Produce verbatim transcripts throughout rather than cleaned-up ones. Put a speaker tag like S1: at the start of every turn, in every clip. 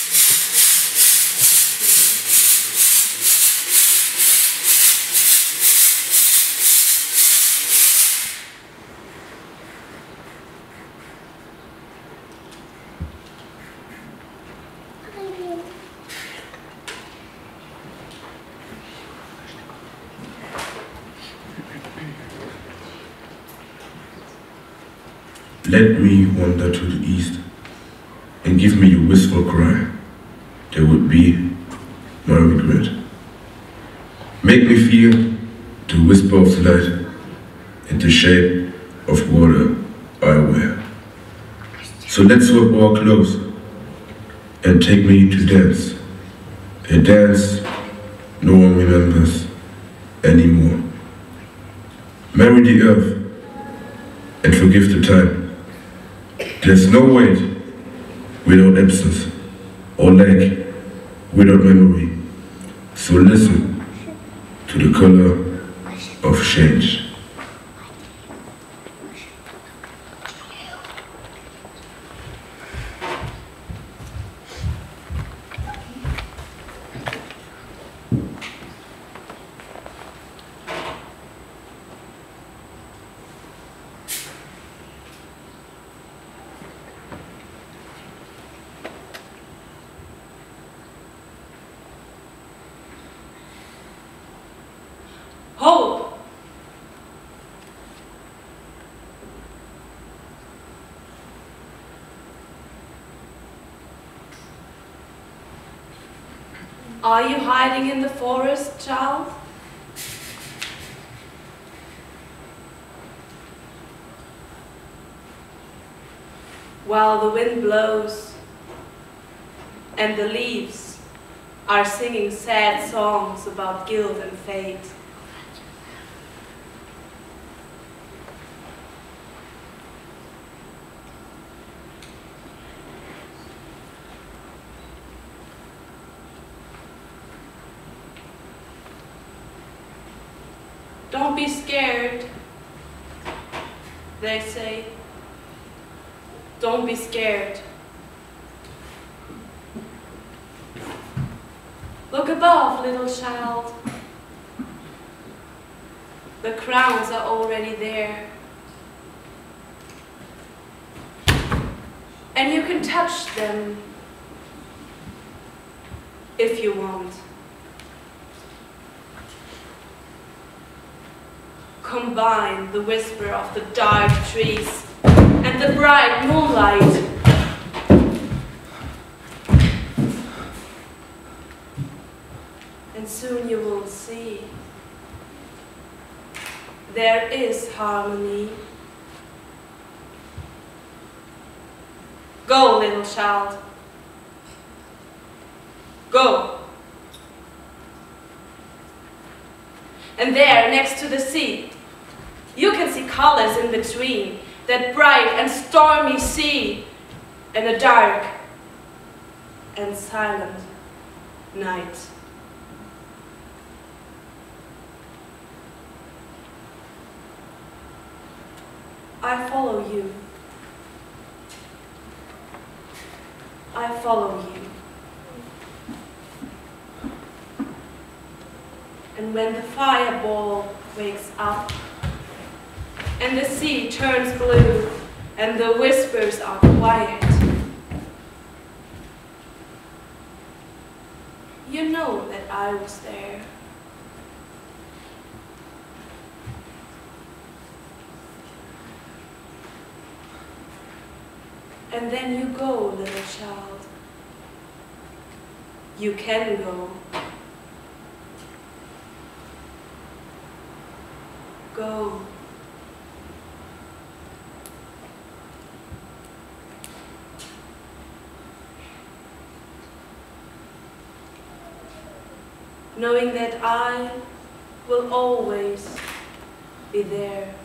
S1: Let me wander to the east and give me a wistful cry. There would be my regret. Make me feel the whisper of light and the shape of water I wear. So let's swap our clothes and take me to dance. A dance no one remembers anymore. Marry the earth and forgive the time. There's no weight without absence, or lack without memory. So listen to the color of change.
S2: Hope! Are you hiding in the forest, child? While the wind blows and the leaves are singing sad songs about guilt and fate. Don't be scared, they say. Don't be scared. Look above, little child. The crowns are already there. And you can touch them if you want. Combine the whisper of the dark trees and the bright moonlight. And soon you will see there is harmony. Go, little child. Go. And there, next to the sea, you can see colors in between, that bright and stormy sea, and a dark and silent night. I follow you. I follow you. And when the fireball wakes up, and the sea turns blue, and the whispers are quiet, you know that I was there. And then you go, little child. You can go. Go. Knowing that I will always be there.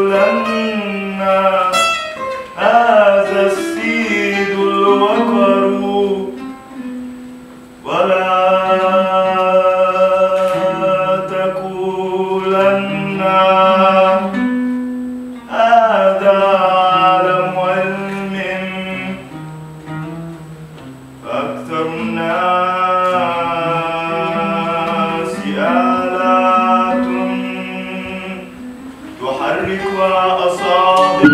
S3: هذا السيد الوقر ولا تقولن هذا عالم علم فأكثر الناس آلات تحركها أصابع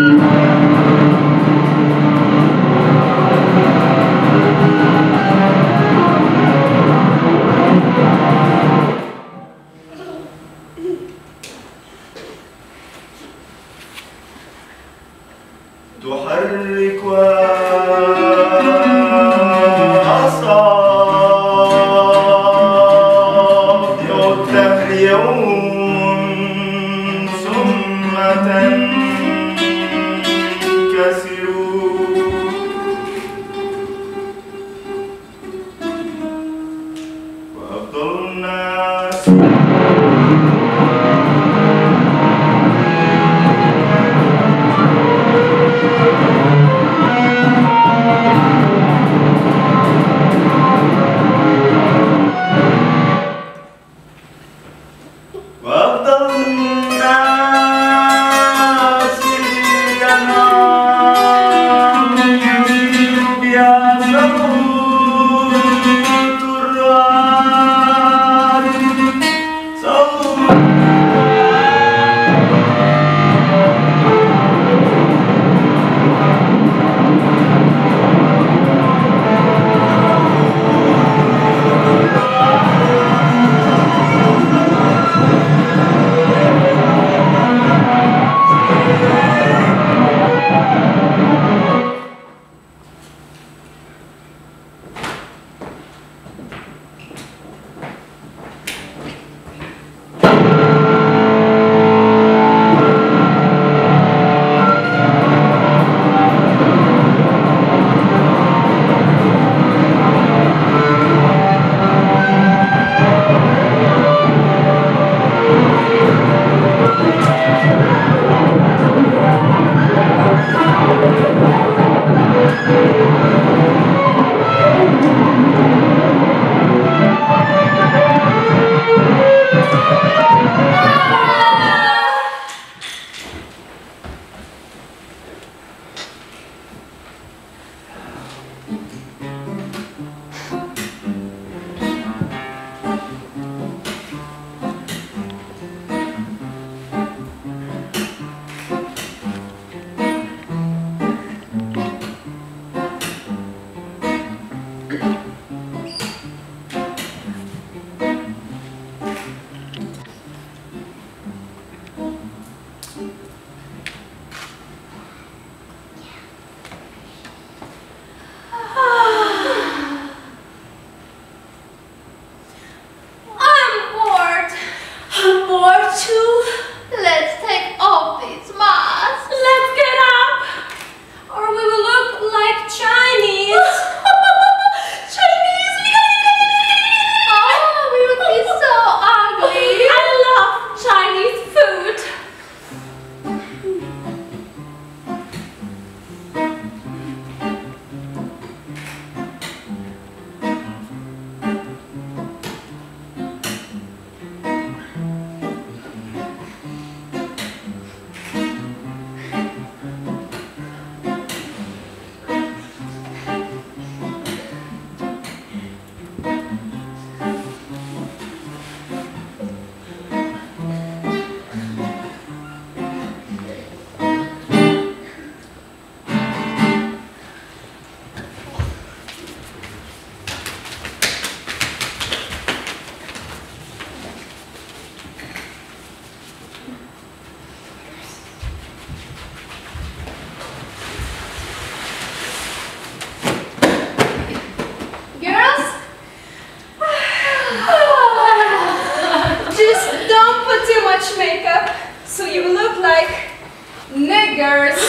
S4: niggers.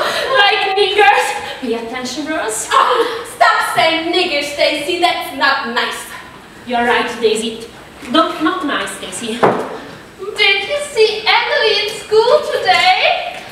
S2: Like niggers? Pay attention, girls.
S4: Oh, stop saying niggers, Stacy. That's not nice.
S2: You're right, Daisy. No, not nice, Daisy.
S4: Did you see Emily in school today?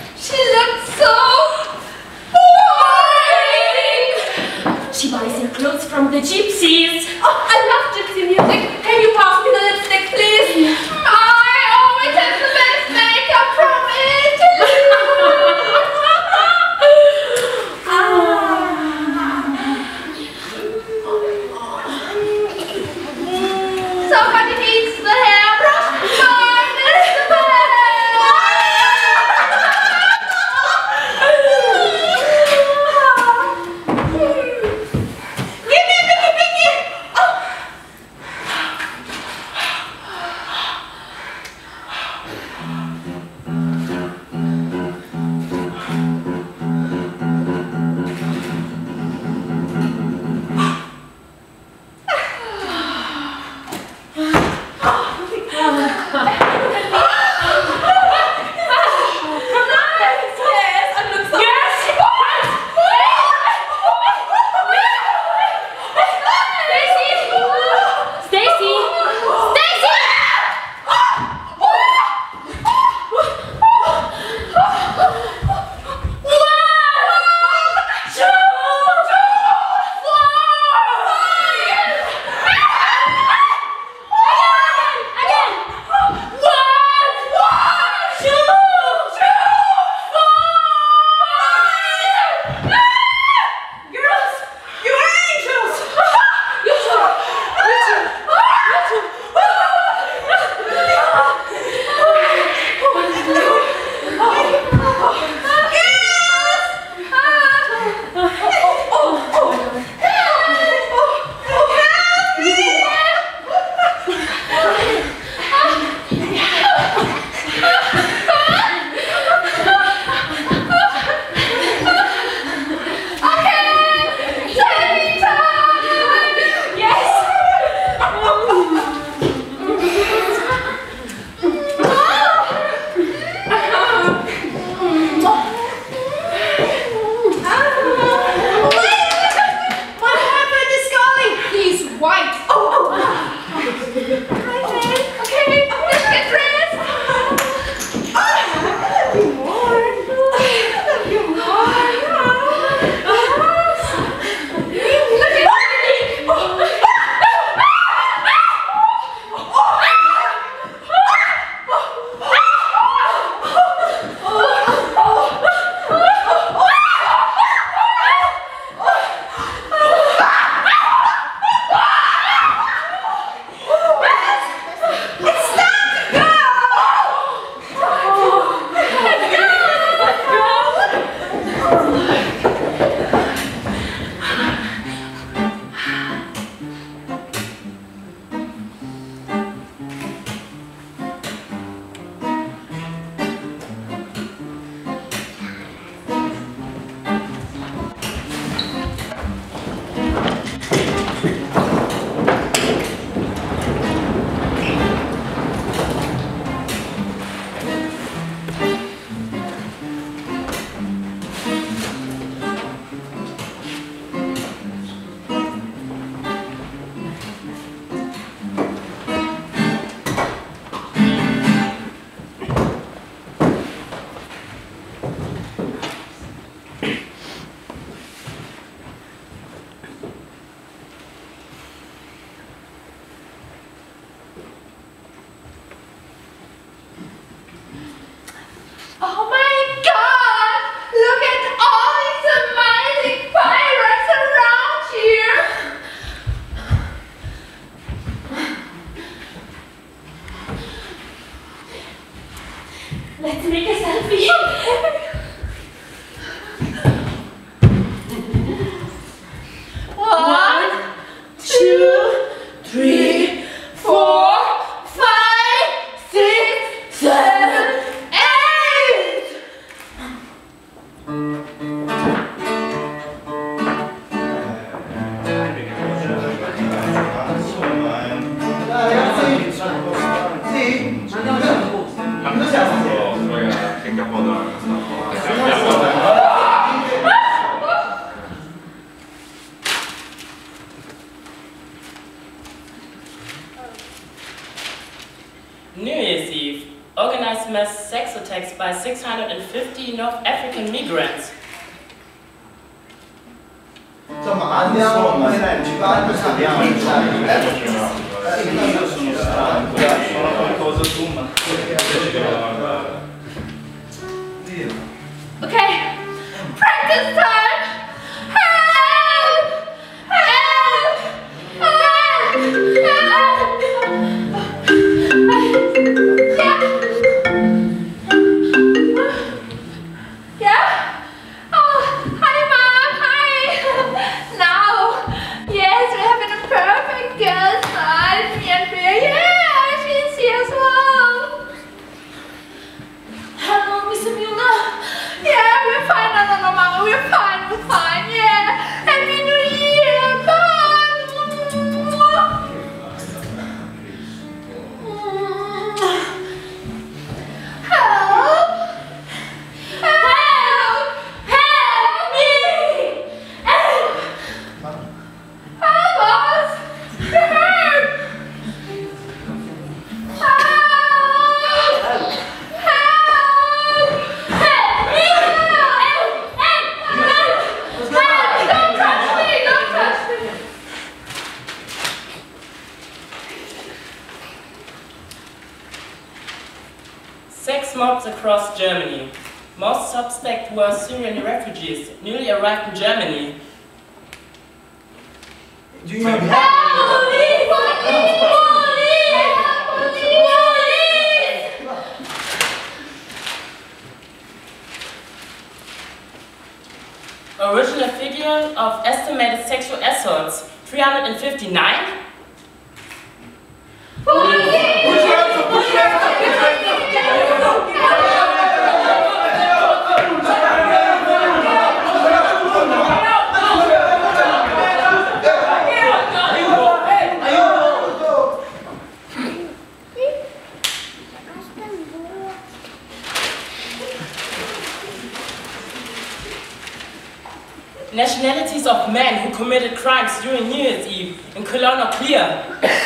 S5: New Year's Eve, organized mass sex attacks by six hundred fifty North African migrants.
S6: Insomma, andiamo, ci va, andiamo. Io sono stanco, sono qualcosa tu, ma...
S4: Okay, practice time! Help! Help! Help! Yeah? Yeah? Oh, hi Mom, hi! Now, yes, we're having a perfect girls' night, me and Bear. Yeah, she's here as well. Hello, Miss Emilė. Yeah, we're fine. No, no, no, Mama, we're fine, we're fine. Yeah, Happy New Year. Bye. Help! Help! Help me! Help! Help us! We're hurt! Help! Help! Help me! Help! Help! Help! Help! Don't touch me! Don't touch me!
S5: Sex mobs across Germany. Most suspects were Syrian refugees newly arrived in Germany.
S6: Do you know
S4: Police! Police! Police!
S5: Original figure of estimated sexual assaults, three hundred fifty-nine? Nationalities of men who committed crimes during New Year's Eve in Cologne are clear.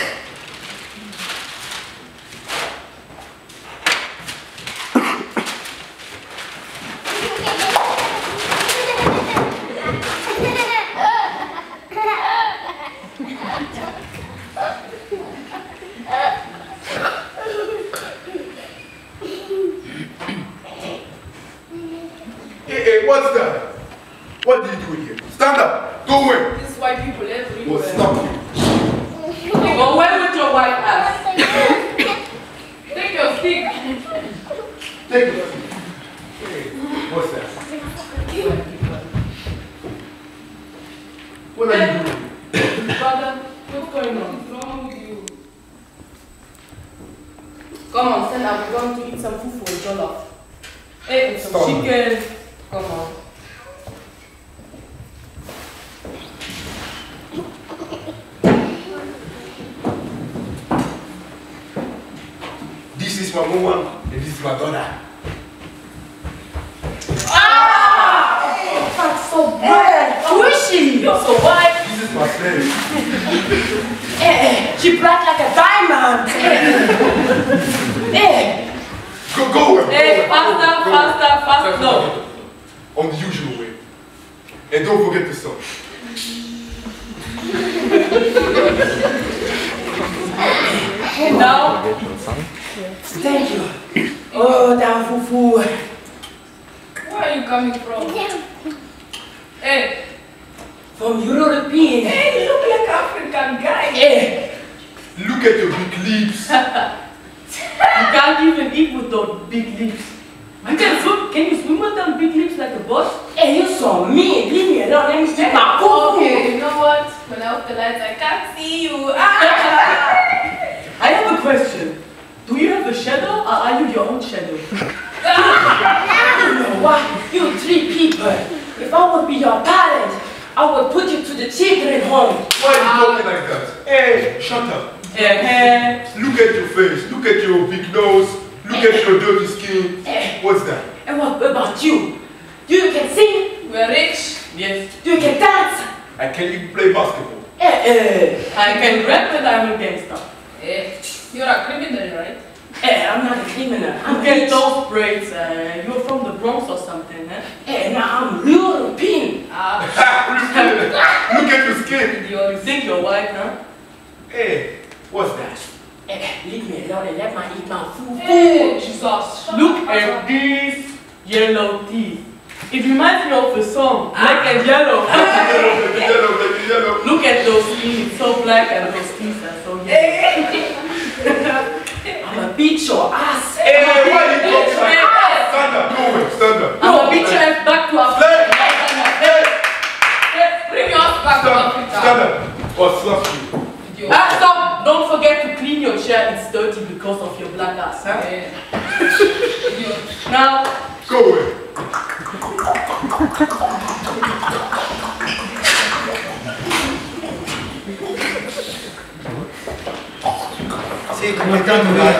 S1: Hey, hey, what's that? What are you doing here? Stand up! Go away!
S2: This white people everywhere.
S1: Well, stop you.
S2: Go away with your white ass. Take your stick.
S1: Take it. Hey, what's that? What are you doing?
S2: Brother, what's going on? What's wrong with you? Come on, stand up. We're going to eat some fufu and jollof. Hey, and some
S1: Stop.
S2: chicken. Come on.
S1: This is my mom and this is my daughter.
S2: Ah! That's so bad. Who is she? You're so white.
S1: This is my slave.
S2: Eh, she black like a diamond. Eh.
S1: Go, go away.
S2: Hey,
S1: go away,
S2: faster,
S1: go away, go
S2: faster,
S1: away.
S2: faster. No.
S1: On the usual way. And don't forget the song.
S2: And now, thank you. Oh, damn fufu. Where are you coming from? Hey. From European. Hey, you look like African guy. Hey.
S1: Look at your big lips.
S2: You can't even eat with those big lips. You can swim, can you swim with them big lips like a boss? Hey, you're so mean. Leave me alone. Let me eat my food.
S7: Okay, you know what? When I off the lights, I can't see you. Ah!
S2: I have a question. Do you have a shadow or are you your own shadow? Why? You
S5: three people. If I would be your parent, I would put you to the children home.
S8: Why are you talking like that? Hey, shut up.
S5: Uh-huh.
S8: Look at your face. Look at your big nose. Look at your dirty skin. What's that?
S5: And what about you? Do you can sing?
S7: We're rich.
S5: Yes. Do you can dance?
S8: And can you play basketball?
S5: Eh, eh. I can rap and I'm a gangster.
S7: Eh, you're a criminal, right?
S5: Eh, I'm not a criminal. I'm getting those braids. Uh, you're from the Bronx or something, eh? Eh, now I'm European.
S7: Ah.
S8: Look at your skin.
S5: You think you're white, huh?
S8: Hey, what's that?
S5: Eh, leave me alone and let me eat my food.
S7: Hey, Jesus.
S5: Look at these yellow teeth. It reminds me of a song, black and yellow.
S8: Yellow, baby, yellow, baby, yellow.
S5: Look at those teeth, so black and those teeth are so yellow. I'ma beat your ass.
S8: Hey, why are you talking like that? Stand up, go away, stand up.
S5: I'ma beat your ass back to Africa.
S8: Hey,
S7: Hey, bring your ass back to Africa.
S8: stand up, or slap you.
S5: Ah, stop! Don't forget to clean your chair, it's dirty because of your black ass, huh?
S7: Yeah.
S5: Now,
S8: go away.
S6: Sì, come tanto la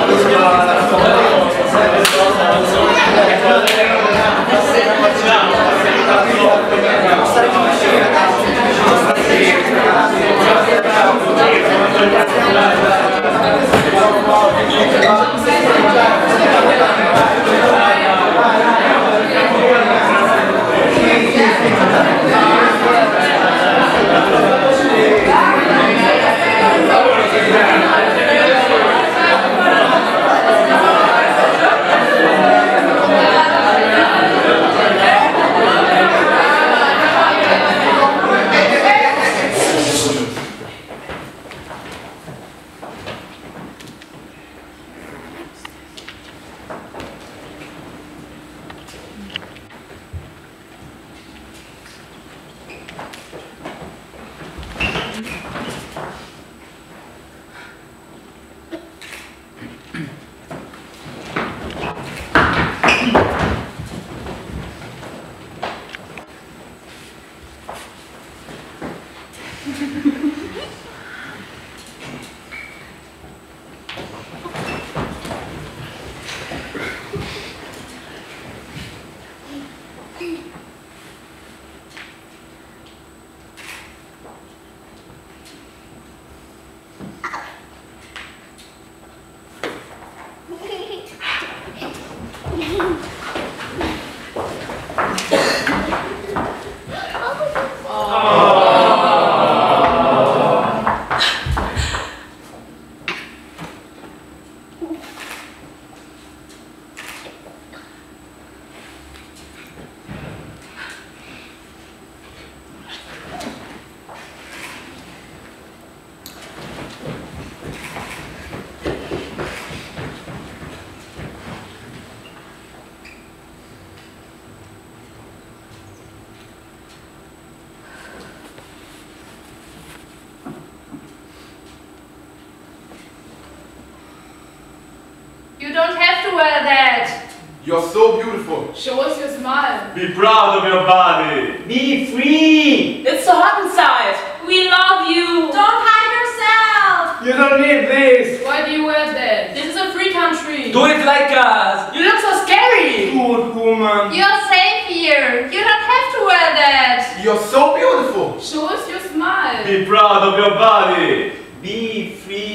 S4: You don't have to wear that.
S8: You're so beautiful.
S7: Show us your smile.
S3: Be proud of your body.
S5: be free. It's so hot inside. We love you.
S2: Don't hide yourself.
S9: You don't need this.
S7: Why do you wear that?
S5: This is a free country.
S9: Do it like us.
S5: You look so scary.
S9: Good woman.
S4: You're safe here. You don't have to wear that.
S8: You're so beautiful.
S7: Show us your smile.
S3: Be proud of your body.
S9: Be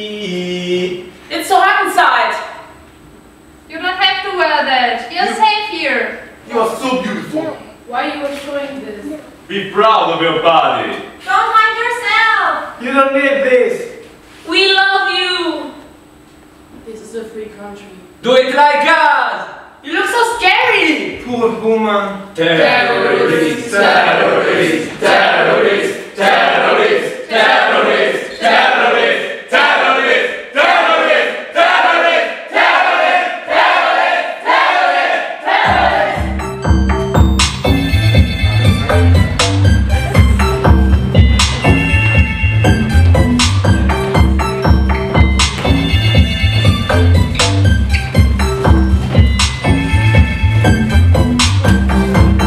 S9: free.
S5: It's so hot inside.
S4: You don't have to wear that. You're
S8: You-
S4: safe here.
S8: You're so beautiful.
S7: Why you are showing this?
S3: Be proud of your body.
S2: Don't hide yourself.
S9: You don't need this.
S5: We love you. This is a free country.
S9: Do it like us.
S5: You look so scary.
S9: Good woman.
S3: Terrorists, terrorists, terrorists, terrorists, terrorists, terrorists, terrorists, terrorists, terrorists, terrorists, terrorists, terrorists, terrorists.
S8: Hey,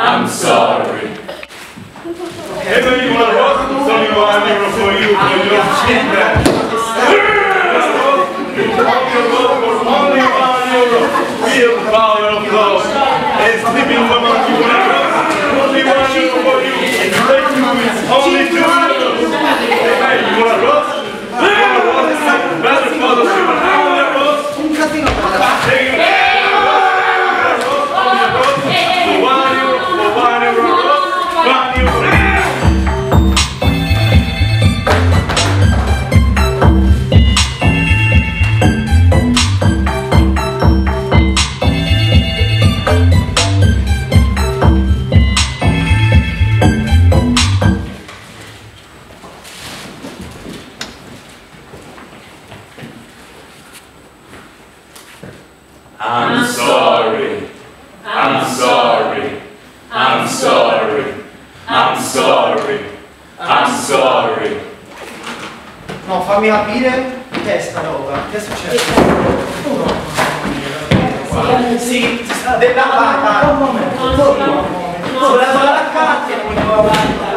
S3: I'm sorry.
S8: And then you want to rock? It's only one euro for you, for your children. Only one euro. Real power of love. And sleeping woman, you want to rock? Only one euro for you. And thank you, it's only two euros. Hey, you want to rock? You want to rock? Better for the people. You want to rock? Take it. One euro for one euro. One euro.
S3: I'm sorry. I'm sorry. I'm sorry. I'm sorry. I'm sorry.
S9: No, fammi capire che è sta roba. Che è successo? Sì, della vai, vai, un momento. Sulla baraccata e non devo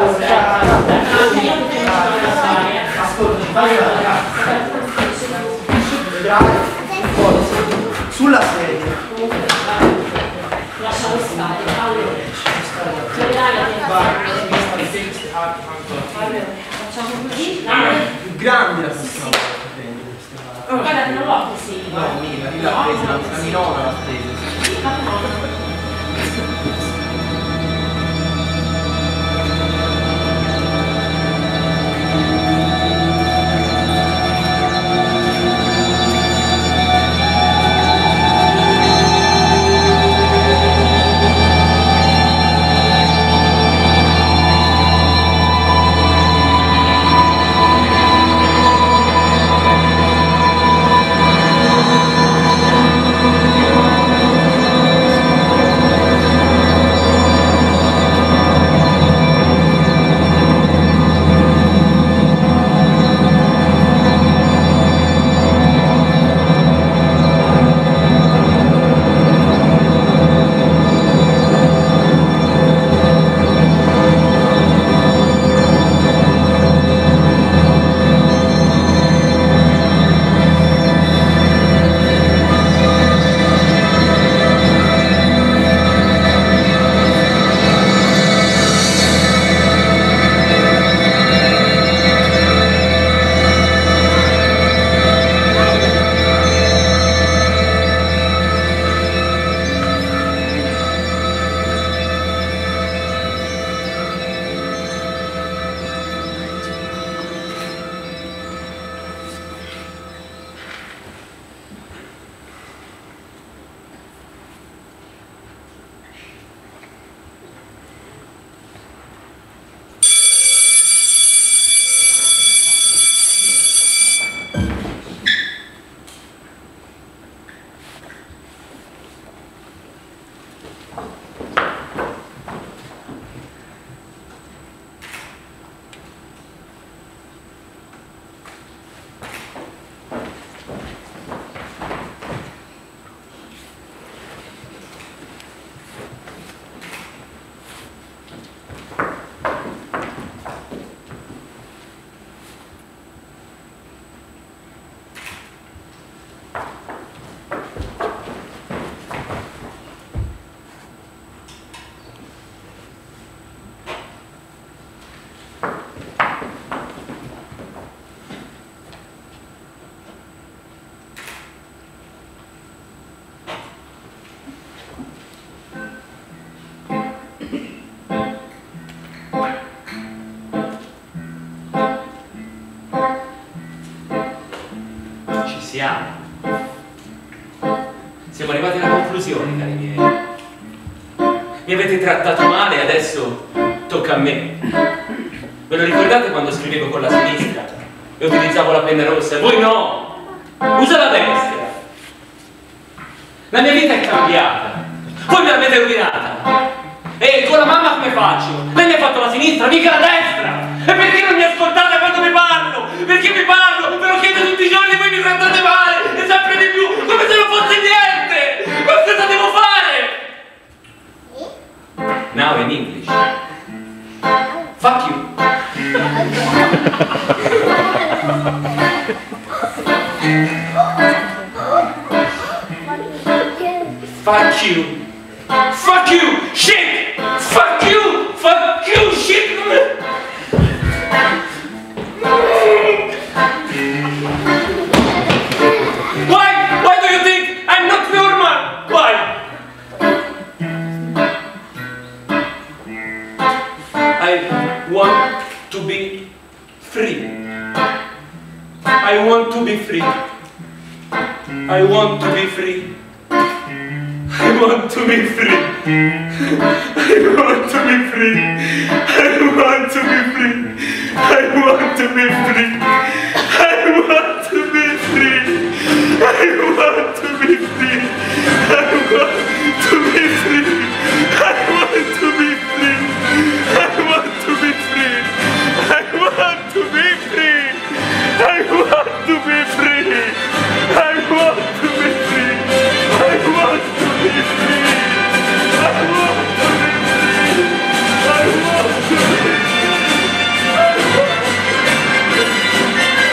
S9: ascolti, vai la ragazza. Sulla sedia.
S5: Lascialo stare, allora. Facciamo così?
S9: Più grande la stessa.
S5: Guarda, non l'ho così.
S9: No, mica, lì l'ha presa, la minora l'ha presa.
S10: Siamo. Siamo arrivati alla conclusione, cari miei. Mi avete trattato male e adesso tocca a me. Ve lo ricordate quando scrivevo con la sinistra e utilizzavo la penna rossa? Voi no! Usa la destra! La mia vita è cambiata. Voi me l'avete rovinata. E con la mamma come faccio? Lei mi ha fatto la sinistra, mica la destra! E perché non mi ascoltate quando vi parlo? Perché vi parlo? Ve lo chiedo tutti i giorni e voi mi trattate male! E sempre di più! Come se non fosse niente! Ma cosa devo fare? Now, English. Fuck you. Fuck you. Fuck you. Shit. Fuck you. Fuck you. Shit. Why? Why do you think I'm not normal? Why? I want to be free. I want to be free. I want to be free. I want to be free. I want to be free. I want to be free. I want to be free. I want to be free. I want to be free. I want to be free. I want to be free. I want to be free. I want to be free. I want to be free. I want to be free. I want to be free. I want to be free. I want to be free. I want to be free.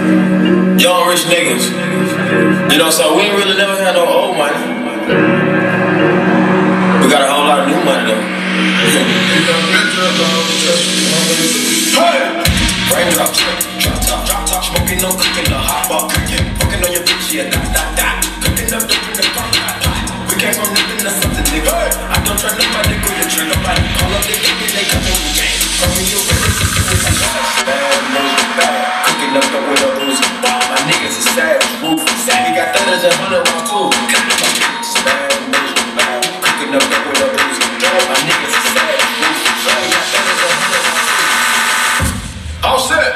S1: Young rich niggas. You know, so we ain't really never had no old money. We got a whole lot of new money though. Hey! Raindrop, drop top, drop top, smoking, no cooking, no hot bar cooking, fucking on your bitch, yeah, that, that, that. Cooking up dope in the pot, pot, pot. We came from nothing to something, nigga. I don't try nobody, go to trigger nobody. Call up, they give me, they come in with game. From me, you ready to do it, I'm bad, news, bad. Cooking up dope with a booze. My niggas is sad, roof, sad. We got thudders and hundred rounds too. Bad, news, bad. Cooking up dope with a booze. My niggas is sad, roof, sad. We got thudders and hundred rounds too. All set.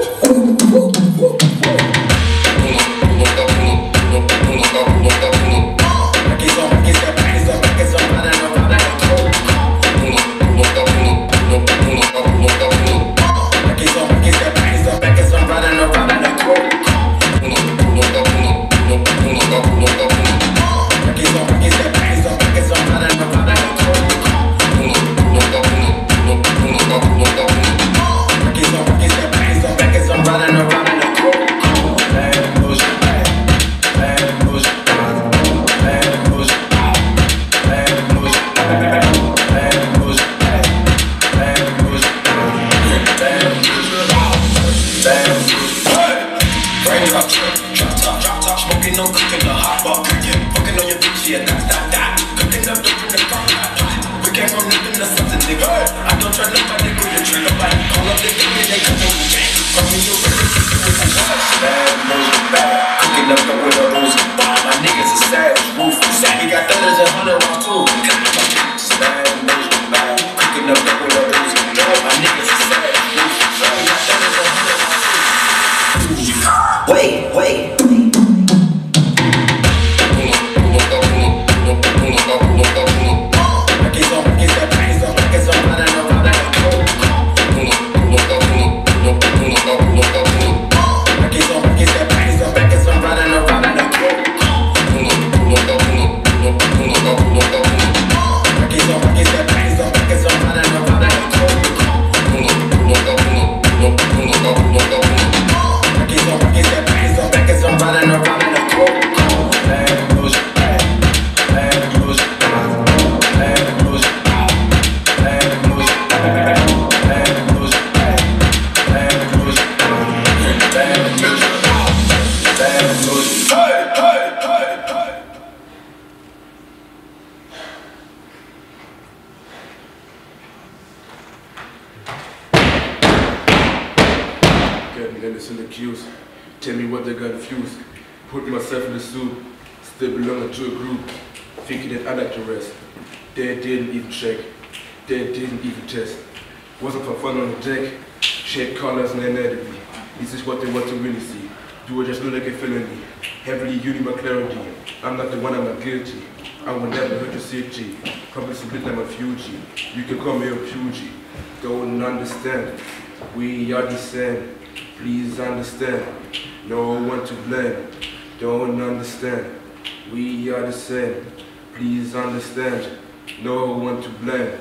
S11: You can come here, Fuji. Don't understand. We are the same. Please understand. No one to blame. Don't understand. We are the same. Please understand. No one to blame.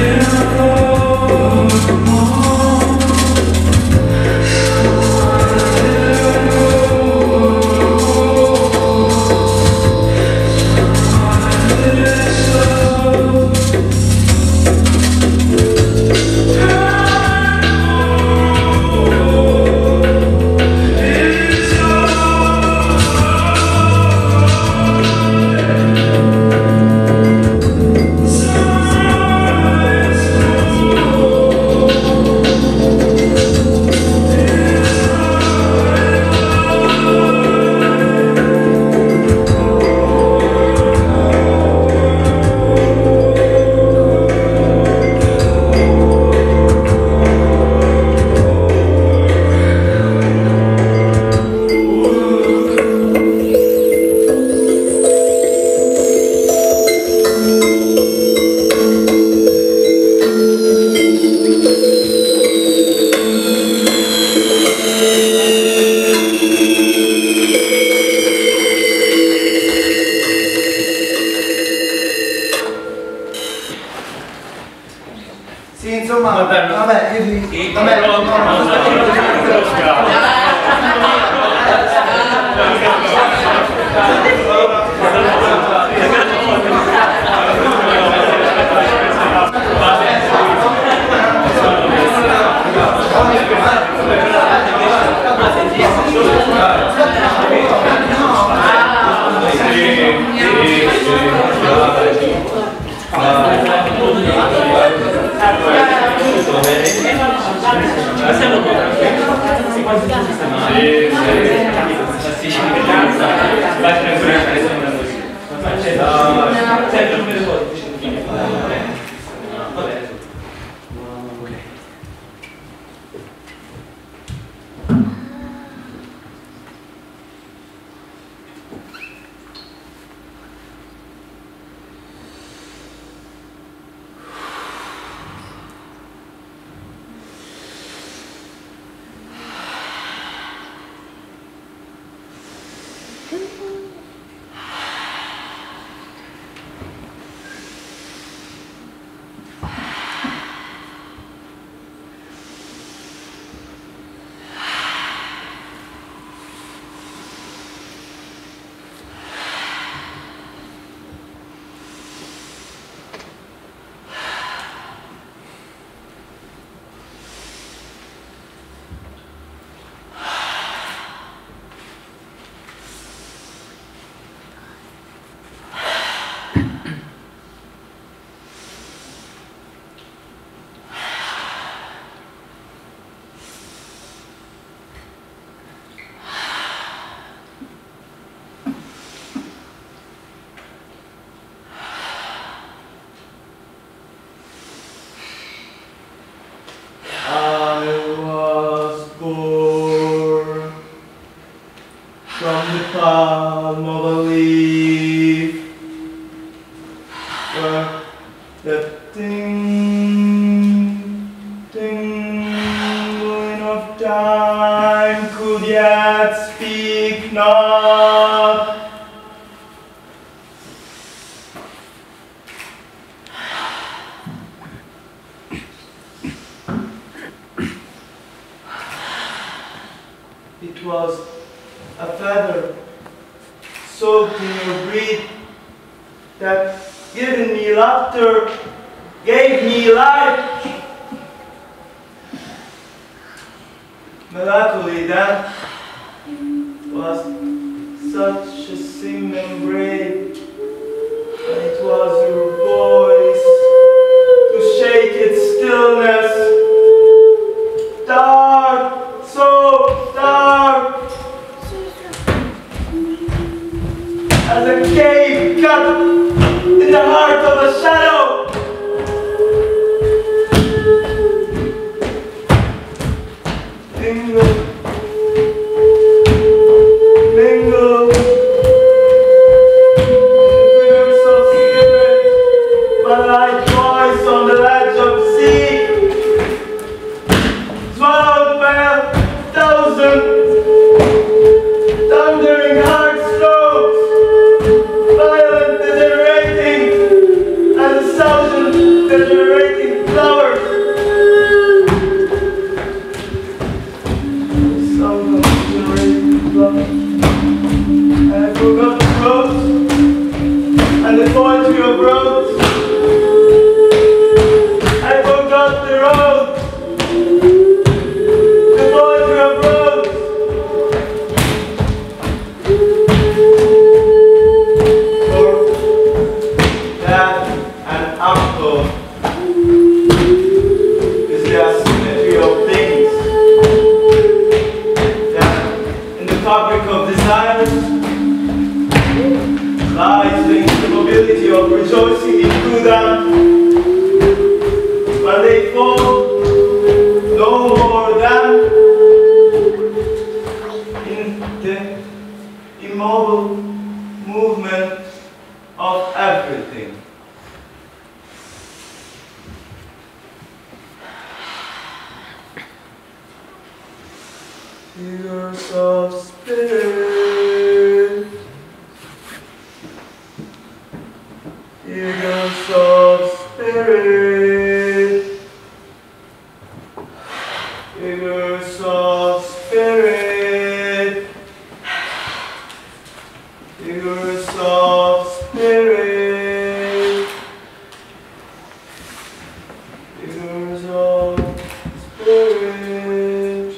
S9: Degenerating
S8: figures of spirit, figures of spirit, figures of spirit, figures of spirit, figures of spirit.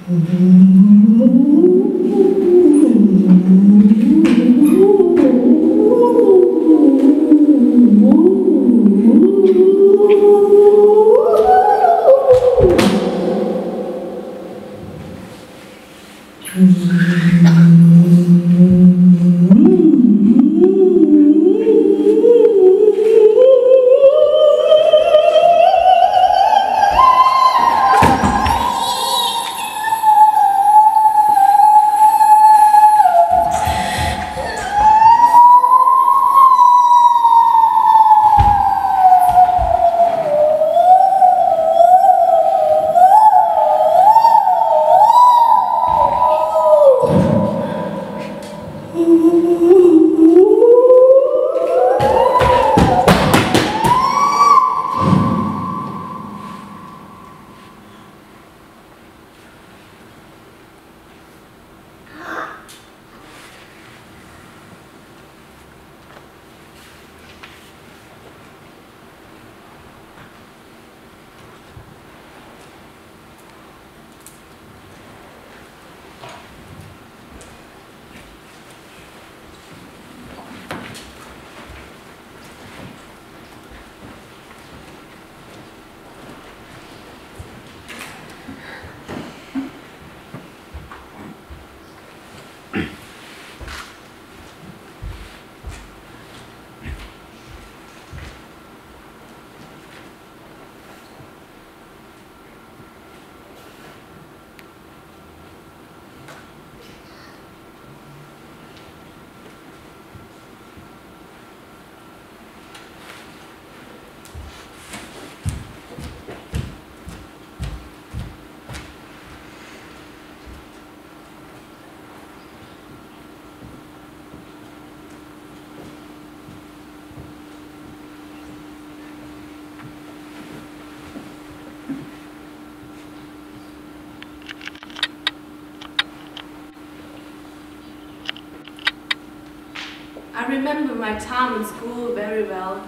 S2: I remember my time in school very well.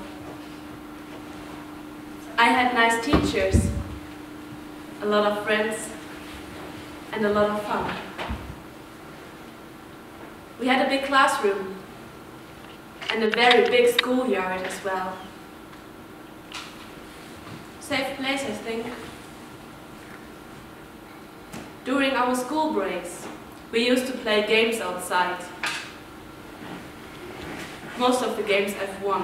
S2: I had nice teachers, a lot of friends, and a lot of fun. We had a big classroom and a very big schoolyard as well. Safe place, I think. During our school breaks, we used to play games outside. Most of the games I've won.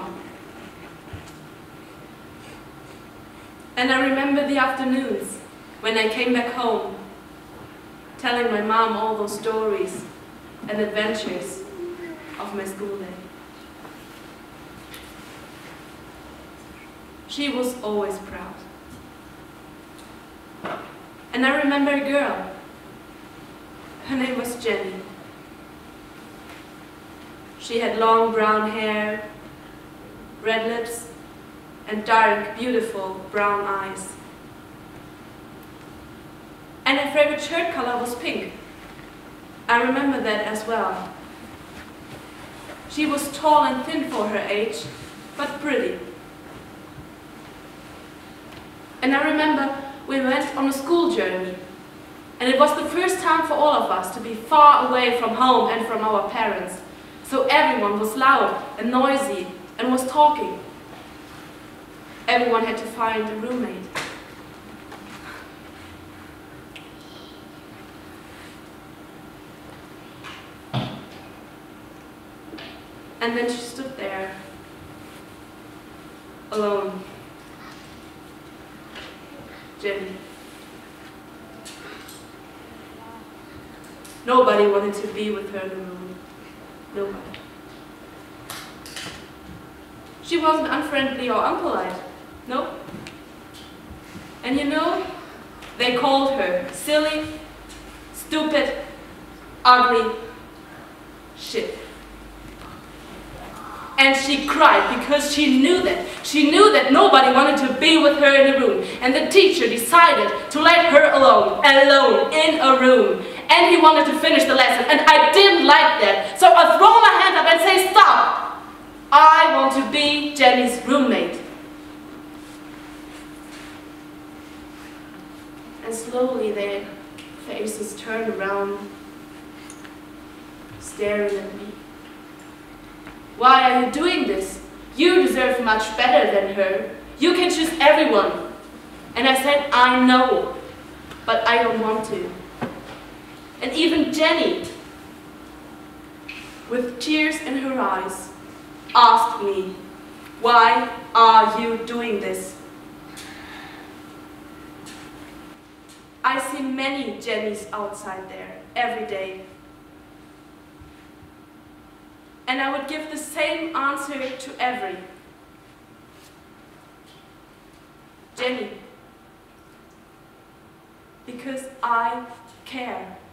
S2: And I remember the afternoons when I came back home, telling my mom all those stories and adventures of my school day. She was always proud. And I remember a girl. Her name was Jenny. She had long brown hair, red lips, and dark, beautiful brown eyes. And her favorite shirt color was pink. I remember that as well. She was tall and thin for her age, but pretty. And I remember we went on a school journey. And it was the first time for all of us to be far away from home and from our parents. So everyone was loud and noisy and was talking. Everyone had to find a roommate. And then she stood there, alone. Jenny. Nobody wanted to be with her in the room. Nobody. She wasn't unfriendly or unpolite. No. And you know, they called her silly, stupid, ugly, shit. And she cried because she knew that. She knew that nobody wanted to be with her in a room. And the teacher decided to let her alone, alone, in a room. And he wanted to finish the lesson. And I didn't like that. So I throw my hand up and say, stop! I want to be Jenny's roommate. And slowly they faces turn around, staring at me. Why are you doing this? You deserve much better than her. You can choose everyone. And I said, I know, but I don't want to. And even Jenny, with tears in her eyes, asked me, why are you doing this? I see many Jennys outside there every day. And I would give the same answer to every. Jenny. Because I care.